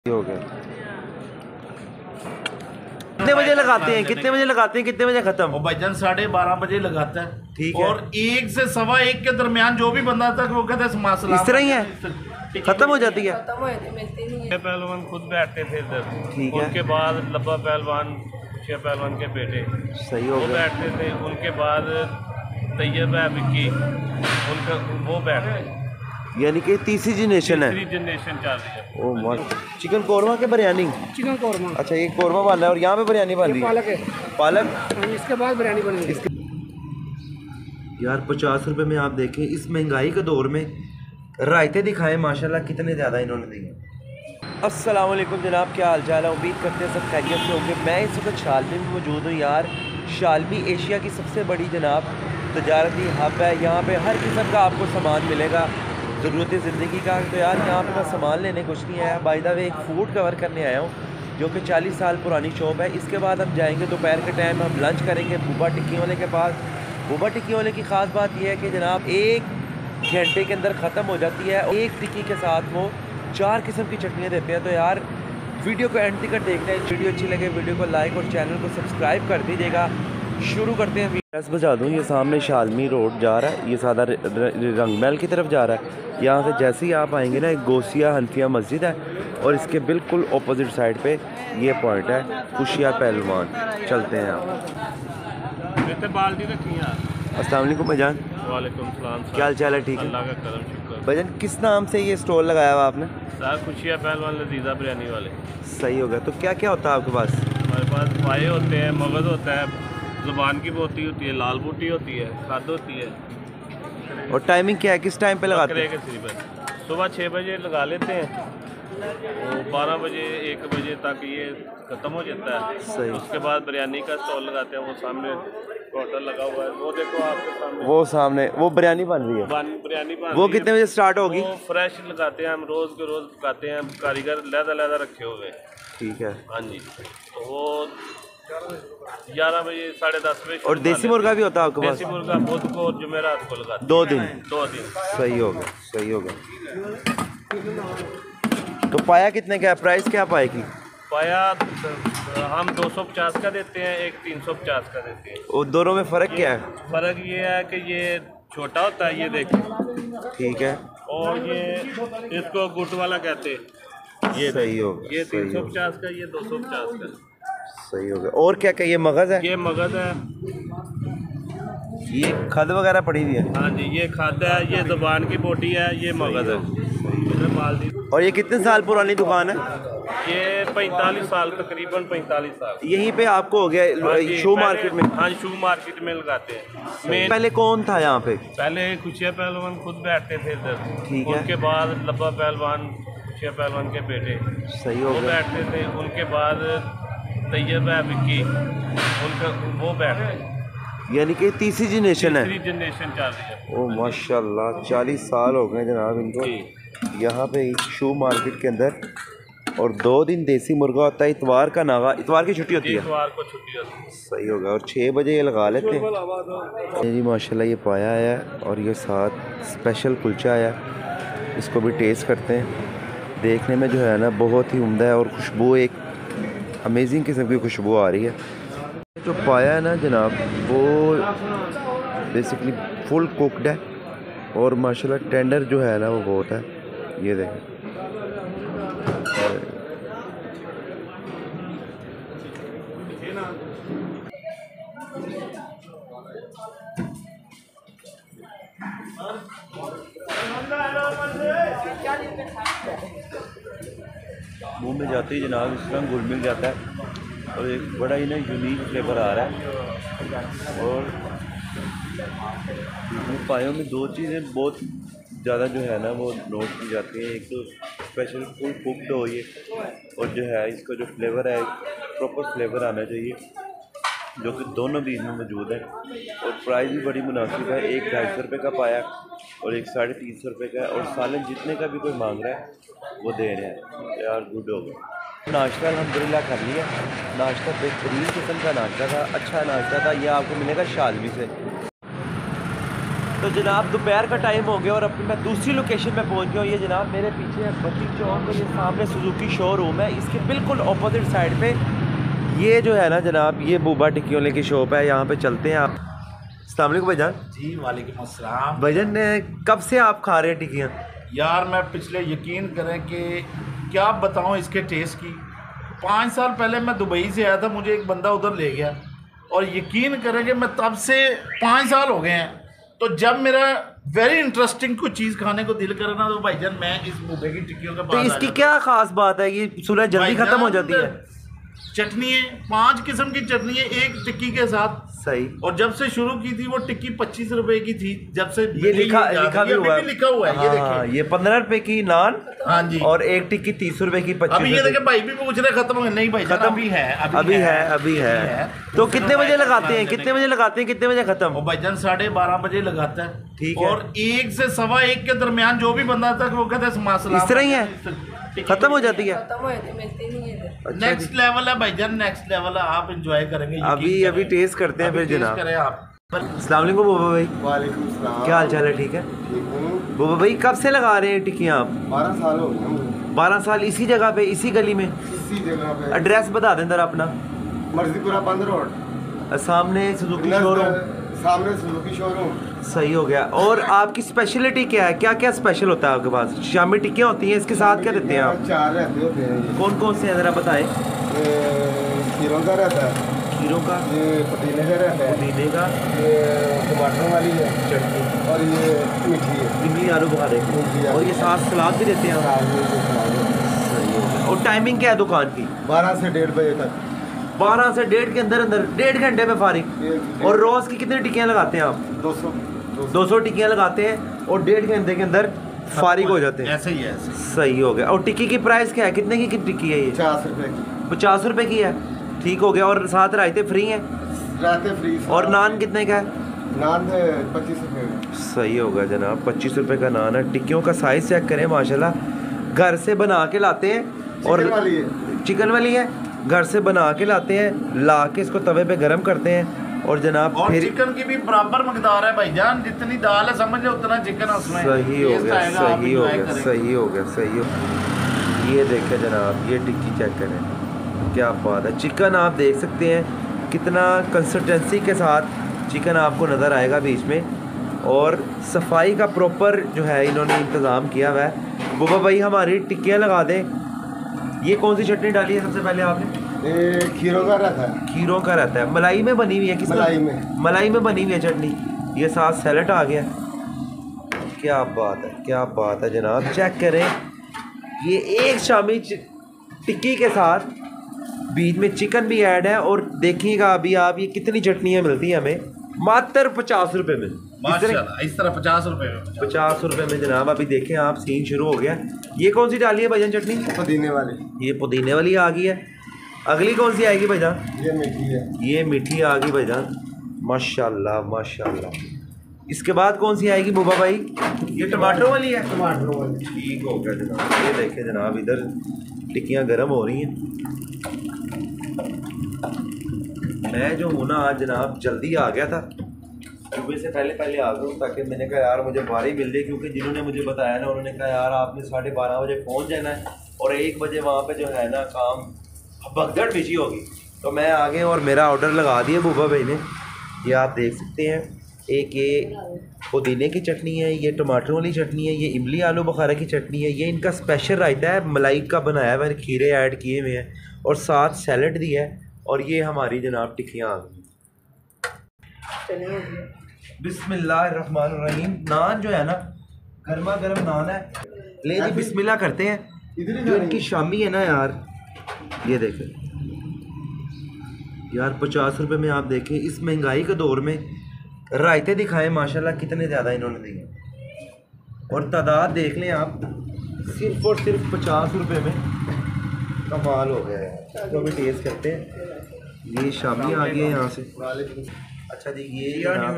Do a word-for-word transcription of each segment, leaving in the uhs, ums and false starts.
हो गया। कितने बजे लगाते हैं कितने बजे लगाते हैं कितने बजे खत्म? भाईजान साढ़े बारह बजे लगाता है। ठीक है। और एक से सवा एक के दरमियान जो भी बंदा था वो कहता है इस तरह ही है, खत्म हो जाती है। पहलवान खुद बैठते थे इधर। ठीक है। उनके बाद लब्बा पहलवान, छह पहलवान के बेटे सही हो वो गया। बैठते थे। उनके बाद तैयब है विक्की, उनका वो बैठते। यानी कि तीसरी जनरेशन है। तीसरी जनरेशन चल रही है। ओ मस्त। चिकन कौरमा के बिरयानी? चिकन कौरमा। अच्छा, ये कौरमा वाला है और यहाँ पे बिरयानी बन रही है। पालक है। पालक। इसके बाद बिरयानी बनेगी। यार पचास रुपए में आप देखें, इस महंगाई के दौर में रायते दिखाएं माशाल्लाह कितने ज़्यादा इन्होंने दिए। अस्सलाम वालेकुम जनाब, क्या हाल चाल है? उम्मीद करते हैं सब खैरियत से होंगे। मैं इस वक्त शालमी में मौजूद हूँ यार। शालमी एशिया की सबसे बड़ी जनाब तजारती हब है। यहाँ पे हर किस्म का आपको सामान मिलेगा ज़रूरत ज़िंदगी का। तो यार यहाँ पे मैं सामान लेने कुछ नहीं आया, बाय द वे एक फ़ूड कवर करने आया हूँ जो कि चालीस साल पुरानी शॉप है। इसके बाद हम जाएंगे दोपहर के टाइम, हम लंच करेंगे बुबा टिक्की वाले के पास। बुबा टिक्की वाले की ख़ास बात यह है कि जनाब एक घंटे के अंदर ख़त्म हो जाती है। एक टिक्की के साथ वो चार किस्म की चटनियाँ देते हैं। तो यार वीडियो को एंड तक देखते हैं। वीडियो अच्छी लगे वीडियो को लाइक और चैनल को सब्सक्राइब कर दीजिएगा। शुरू करते हैं। बस बजा दूँ, ये सामने शालमी रोड जा रहा है, ये सादा रंगमहल की तरफ जा रहा है। यहाँ से जैसे ही आप आएंगे ना, एक गोसिया हनफिया मस्जिद है और इसके बिल्कुल ऑपोजिट साइड पे ये पॉइंट है खुशिया पहलवान। चलते हैं आप। बाल्टी रखी है। अस्सलाम वालेकुम भाईजान। वालेकुम सलाम। क्या हाल चाल है? ठीक है, अल्लाह का करम शुक्र। भाईजान किस नाम से ये स्टॉल लगाया हुआ आपने? सर खुशिया पहलवान लजीजा बिरयानी वाले। सही हो गया। तो क्या क्या होता है आपके पास? हमारे पास पाए होते हैं, मगज़ होता है, ज़ुबान की बोटी होती है, लाल बूटी होती है, खाद होती है। और टाइमिंग क्या है, किस टाइम पे लगाते हैं? हैं? सुबह छः बजे लगा लेते हैं, तो बारह बजे एक बजे तक ये ख़त्म हो जाता है। सही। उसके बाद बिरयानी का स्टॉल लगाते हैं, वो सामने होटल लगा हुआ है, वो देखो आपके सामने। वो सामने वो बिरयानी बन रही है। बन बिरयानी बन वो रही है। कितने बजे स्टार्ट होगी? वो फ्रेश लगाते हैं हम, रोज़ के रोज़ लगाते हैं, कारीगर लहदा लहदा रखे हुए हैं। ठीक है। हाँ जी, तो वो ग्यारह बजे साढ़े दस बजे। और देसी मुर्गा भी होता है आपके पास? देसी मुर्गा बुध को और जुमेरात को लगाते हैं। दो दिन? दो दिन। सही हो गया, सही हो गया। तो पाया कितने का है, प्राइस क्या पाए की? पाया हम दो सौ पचास का देते हैं, एक तीन सौ पचास का देते हैं। और दोनों में फ़र्क क्या है? फ़र्क ये है कि ये छोटा होता है, ये देखें। ठीक है। और ये इसको गुट वाला कहते हैं। ये सही हो गया, ये सही तीन सौ हो पचास का, ये दो सौ पचास का। सही हो गया। और क्या क्या, ये मगज़ है? ये मगज़ है। ये खद वगैरह पड़ी हुई है? हाँ जी, ये खादा है, ये ज़ुबान की बोटी है, ये मगज़ है। और ये कितने साल पुरानी दुकान है? ये पैंतालीस साल, तकरीबन पैंतालीस साल। यहीं पे आपको हो गया शू मार्केट में? हाँ, शू मार्केट में लगाते हैं। मेन पहले कौन था यहाँ पे? पहले खुशिया पहलवान खुद बैठते थे इधर। ठीक है। उनके बाद लब्बा पहलवान, खुशिया पहलवान के बेटे सही हो वो गया। बैठते थे। उनके बाद तैयब है विक्की, उनका वो बैठते। यानी कि तीसरी जनरेशन है। तीसरी जनरेशन चल रही है। ओ माशाल्लाह, चालीस साल हो गए जनाब इनको यहाँ पे शू मार्केट के अंदर। और दो दिन देसी मुर्गा होता है, इतवार का नागा, इतवार की छुट्टी होती है। इतवार को छुट्टी होती है। सही हो गया। और छः बजे ये लगा लेते हैं। ये जी माशाल्लाह ये पाया है और ये साथ स्पेशल कुलचा आया, इसको भी टेस्ट करते हैं। देखने में जो है ना बहुत ही उम्दा है और खुशबू एक अमेजिंग किस्म की खुशबू आ रही है। जो पाया है ना जनाब वो बेसिकली फुल कुकड है और माशाल्लाह टेंडर जो है ना वो बहुत है। ये देखें, मुंह में जाते ही जनाब इस तरह घुल मिल जाता है और एक बड़ा ही ना यूनिक फ्लेवर आ रहा है। और पायों में दो चीज़ें बहुत ज़्यादा जो है ना वो नोट की जाती हैं। एक तो स्पेशल फुल कुकड हो ये, और जो है इसका जो फ्लेवर है प्रॉपर फ्लेवर आना चाहिए, जो कि दोनों बीच में मौजूद है। और प्राइस भी बड़ी मुनासिब है, एक ढाई सौ रुपये का पाया और एक साढ़े तीन सौ रुपये का। और सालन जितने का भी कोई मांग रहा है वो दे रहे हैं यार। गुड हो गया। नाश्ता अल्हम्दुलिल्लाह कर लिया। नाश्ता बेहतरीन किस्म का नाश्ता था, अच्छा नाश्ता था। ये आपको मिलेगा शालमी से। तो जनाब दोपहर का टाइम हो गया और अब मैं दूसरी लोकेशन पे पहुंच गया हूँ। ये जनाब मेरे पीछे है बत्ती चौक और ये सामने सुजुकी शोरूम है। इसके बिल्कुल ऑपोजिट साइड पे ये जो है ना जनाब, ये बूबा टिक्कियों की शॉप है। यहाँ पे चलते हैं आप। अस्सलाम वालेकुम भाईजान। जी वालेकुम अस्सलाम। भाईजान कब से आप खा रहे हैं टिक्कियाँ? यार मैं पिछले यकीन करें कि क्या बताऊं इसके टेस्ट की। पाँच साल पहले मैं दुबई से आया था, मुझे एक बंदा उधर ले गया और यकीन करें कि मैं तब से पाँच साल हो गए हैं। तो जब मेरा वेरी इंटरेस्टिंग कोई चीज़ खाने को दिल करे ना तो भाईजान मैं इस बूबे की टिक्कियों के तो पास। इसकी क्या खास बात है? ये सुना जल्दी खत्म हो जाती है। चटनी है, पांच किस्म की चटनी है एक टिक्की के साथ। सही। और जब से शुरू की थी वो टिक्की पच्चीस रुपए की थी। जब से ये लिखा लिखा भी हुआ है, लिखा हुआ है। ये हाँ, देखिए ये पंद्रह रुपए की नान। हाँ जी। और एक टिक्की तीस रुपए की। पच्चीस अभी ये देखे भाई भी पूछ रहे खत्म हो गए। नहीं भाई खत्म अभी है अभी, अभी है, है अभी है, है। तो कितने बजे लगाते हैं? कितने बजे लगाते हैं? कितने बजे खत्म? वो भाईजान साढ़े बारह बजे लगाता है। ठीक है। और एक से सवा एक के दरमियान जो भी बंदा तक वो कहते हैं इस तरह ही है, खत्म हो जाती है। नेक्स्ट लेवल है भाईजान, नेक्स्ट लेवल है। आप एंजॉय करेंगे। अभी अभी टेस्ट करते हैं फिर जनाब। करें आप। अस्सलाम वालेकुम बूबा भाई। वालेकुम सलाम। क्या हाल चाल है? ठीक है ठीक हूँ। बूबा भाई कब से लगा रहे हैं टिक्कियाँ आप? बारह साल हो गए मुझे। बारह साल इसी जगह पे, इसी गली में? इसी जगह पे। एड्रेस बता दें जरा अपना। मर्जीपुरा बंद रोड, सामने सुजुकी शोरूम। सामने सुजुकी शोरूम। सही हो गया। और आपकी स्पेशलिटी क्या है? क्या क्या स्पेशल होता है आपके पास? शामी टिक्कियाँ होती हैं, इसके साथ क्या देते हैं आप? चार रहते होते हैं। कौन कौन से हैं जरा बताएं। खीरों का रहता है, खीरों का, ये पुदीने का रहता है, पुदीने का, ये टमाटर वाली है चटनी, और ये मीठी है, इमली आलू बुखारे, इमली आलू। और ये साथ सलाद भी देते हैं आप? सही हो गया। और टाइमिंग क्या है दुकान की? बारह से डेढ़ बजे तक। बारह से डेढ़ के अंदर अंदर डेढ़ घंटे में फारिग। और रोज़ की कितनी टिक्कियाँ लगाते हैं आप? दो सौ दो सौ टिक्कियाँ लगाते हैं और डेढ़ घंटे के अंदर फारिग हो जाते हैं। ऐसे ही है ऐसे। सही हो गया। और टिक्की की प्राइस क्या है? कितने की टिक्की है ये? पचास रुपए की। पचास रुपए की है। ठीक हो गया। और साथ रायते फ्री हैं? रायते फ्री। और नान कितने का है? नान पच्चीस रुपए का। सही होगा जनाब, पच्चीस रुपए का नान है। टिक्कियों का साइज चेक करें माशाल्लाह। घर से बना के लाते हैं। और चिकन वाली है। चिकन वाली है। घर से बना के लाते हैं, ला के इसको तवे पे गरम करते हैं और जनाब और फिर चिकन की भी बराबर मकदार है भाईजान। जितनी दाल है समझ लो उतना चिकन है उसमें। सही हो टेस्ट गया, आएगा, आप सही हो enjoy गया, करेंगे। सही हो गया, सही हो। ये देखें जनाब, ये टिक्की चेक करें, क्या बात है। चिकन आप देख सकते हैं कितना कंसिस्टेंसी के साथ चिकन आपको नज़र आएगा बीच में। और सफाई का प्रॉपर जो है इन्होंने इंतज़ाम किया हुआ है। बुबा भाई हमारी टिक्कियाँ लगा दें। ये कौन सी चटनी डाली है सबसे पहले आपने? ये खीरों का रहता है। खीरों का रहता है। मलाई में बनी हुई है? किस मलाई में। मलाई में बनी हुई है चटनी। ये साथ सैलेड आ गया। क्या बात है, क्या बात है जनाब। चेक करें, ये एक शामी टिक्की के साथ बीच में चिकन भी ऐड है। और देखिएगा अभी आप, ये कितनी चटनियाँ मिलती हैं हमें मात्र पचास रुपए में। माशाल्लाह इस तरह पचास रुपए में। पचास रुपए में जनाब। अभी देखें आप, सीन शुरू हो गया। ये कौन सी डाली है भाईजान चटनी? पुदीने वाली। ये पुदीने वाली आ गई है। अगली कौन सी आएगी भाईजान? ये मीठी है। ये मीठी आ गई भाईजान, माशाल्लाह माशाल्लाह। इसके बाद कौन सी आएगी बूबा भाई? ये टमाटर वाली है। टमाटर वाली। ठीक हो गया जनाब। ये देखें जनाब, इधर टिक्कियाँ गर्म हो रही हैं। मैं जो हूँ ना आज जनाब जल्दी आ गया था, सुबह से पहले पहले आ गया हूँ ताकि मैंने कहा यार मुझे बारी मिल जाए। क्योंकि जिन्होंने मुझे बताया ना उन्होंने कहा यार आपने साढ़े बारह बजे पहुँच जाना है और एक बजे वहाँ पे जो है ना काम भगदड़ बिजी होगी। तो मैं आ गया और मेरा ऑर्डर लगा दिया बूबा भाई ने। ये आप देख सकते हैं, एक ये पुदीने की चटनी है, ये टमाटर वाली चटनी है, ये इमली आलू बुखारा की चटनी है, ये इनका स्पेशल रायता है, मलाई का बनाया हुआ है, खीरे ऐड किए हुए हैं और साथ सैलड दिया है। और ये हमारी जनाब टिक्कियाँ आ गई। बिस्मिल्लाहिर्रहमानिर्रहीम। नान जो है ना गर्मा गर्म नान है। ले जी बिस्मिल्लाह करते हैं। जो इनकी शामी है ना यार, ये देखें यार, पचास रुपए में आप देखें इस महंगाई के दौर में रायते दिखाएं माशाल्लाह कितने ज़्यादा इन्होंने दिए। और तादाद देख लें आप, सिर्फ और सिर्फ पचास रुपए में कमाल हो गया है। तो अभी टेस्ट करते हैं। ये शामी आ गई है यहाँ से। अच्छा जी, ये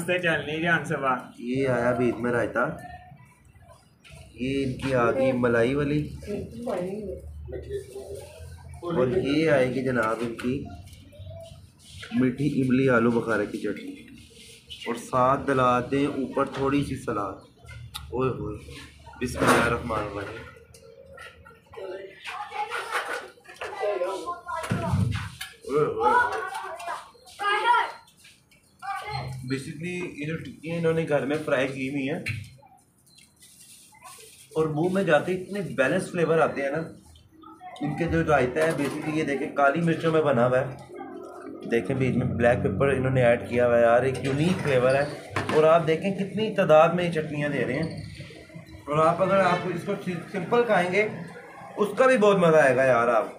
ये आया बीच में रायता। ये इनकी आ गई मलाई वाली। और ये आएगी जनाब इनकी मीठी इमली आलू बुखारे की चटनी। और साथ डला दें ऊपर थोड़ी सी सलाद। ओए होए, बिस्मिल्लाहिर्रहमानिर्रहीम। बेसिकली ये जो टिक्की इन्होंने घर में फ्राई की हुई है और मुंह में जाते इतने बैलेंस फ्लेवर आते हैं ना इनके। जो रायता है बेसिकली ये देखें काली मिर्चों में बना हुआ है, देखें बीच में ब्लैक पेपर इन्होंने ऐड किया हुआ है यार, एक यूनिक फ्लेवर है। और आप देखें कितनी तादाद में ये चटनियाँ दे रहे हैं। और आप अगर आप इसको सिंपल खाएंगे उसका भी बहुत मज़ा आएगा यार। आप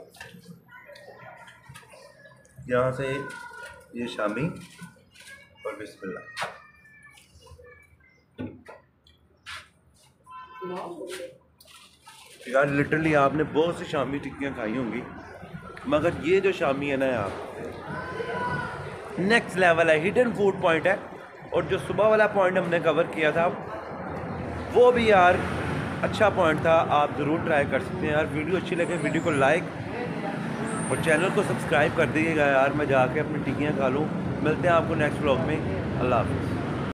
यहाँ से ये शामी और बिस्मिल्लाह। यार लिटरली आपने बहुत सी शामी टिक्कियाँ खाई होंगी मगर ये जो शामी है ना यार नेक्स्ट लेवल है, हिडन फूड पॉइंट है। और जो सुबह वाला पॉइंट हमने कवर किया था वो भी यार अच्छा पॉइंट था, आप ज़रूर ट्राई कर सकते हैं यार। वीडियो अच्छी लगे वीडियो को लाइक और चैनल को सब्सक्राइब कर दीजिएगा यार। मैं जाके अपनी टिक्कियाँ खा लूँ। मिलते हैं आपको नेक्स्ट व्लॉग में। अल्लाह हाफ़िज़।